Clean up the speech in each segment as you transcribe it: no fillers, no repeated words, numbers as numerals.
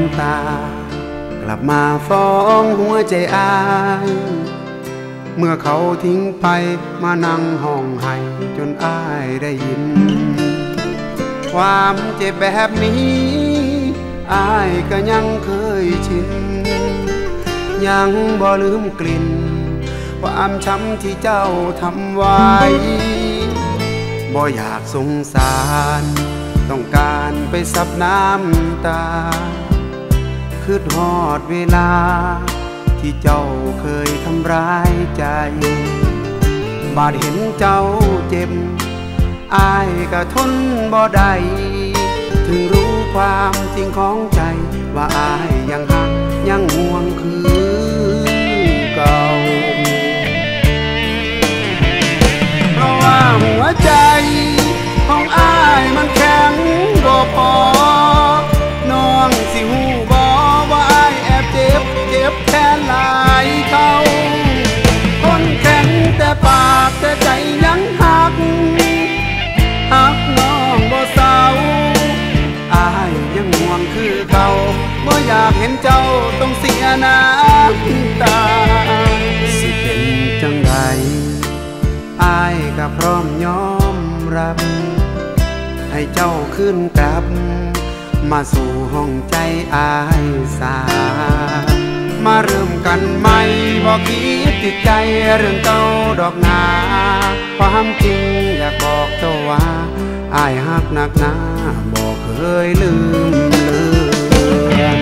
ำตากลับมาฟ้องหัวใจอายเมื่อเขาทิ้งไปมานั่งห้องไห้จนอายได้ยินความเจ็บแบบนี้อายก็ยังเคยชินยังบ่ลืมกลิ่นความช้ำที่เจ้าทำไว้บ่อยากสงสารต้องการไปซับน้ำตาคืดฮอดเวลาที่เจ้าเคยทำร้ายใจบาดเห็นเจ้าเจ็บอายก็ทนบ่ได้ถึงรู้ความจริงของใจว่าอายยังหักยังห่วงคือเก่าเพราะว่าหัวใจของอายมันแข็งบ่พอน้องสิหูบ่ว่าอายแอบเจ็บแค่หลายเขาคนแข็งแต่ปากแต่ใจยังหักน้องบ่เศร้าอายยังห่วงคือเขาบ่อยากเห็นเจ้าต้องเสียน้ำตาสิเป็นจังใดอายก็พร้อมยอมรับให้เจ้าขึ้นกลับมาสู่ห้องใจอายสามาเริ่มกันใหม่บอกคิดติดใจเรื่องเก่าดอกนาความจริงอยากบอกเจ้าว่าอายหักหนักหนาบอกเคยลืมเลือน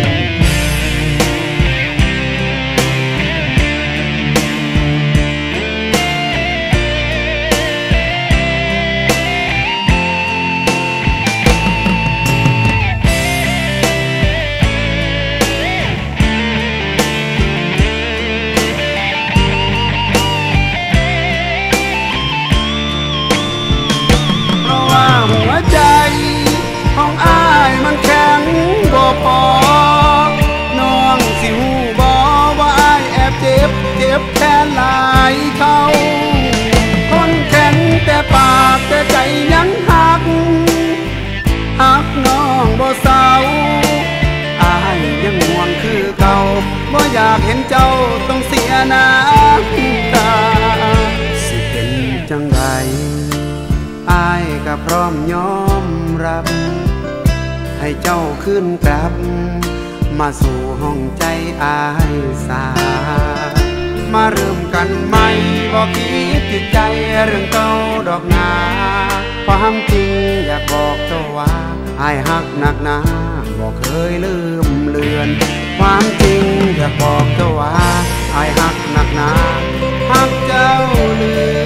หัวใจของอายมันแข็งบ่พอน้องสิหูบ่ว่าอายแอบเจ็บแค่หลายเขาคนแข็งแต่ปากแต่ใจยังหักน้องบ่เศร้าอายยังห่วงคือเก่าบ่อยากเห็นเจ้าต้องเสียน้ำตาสิเป็นจังใดอายก็พร้อมยอมรับให้เจ้าขึ้นกลับมาสู่ห้องใจอายสามาเริ่มกันใหม่บอกคิดติดใจเรื่องเก่าดอกนาความจริงอยากบอกเจ้าว่าอายหักหนักหนาบอกเคยลืมเลือนความจริงอยากบอกเจ้าว่าอายหักหนักหนาหักเจ้าเลือน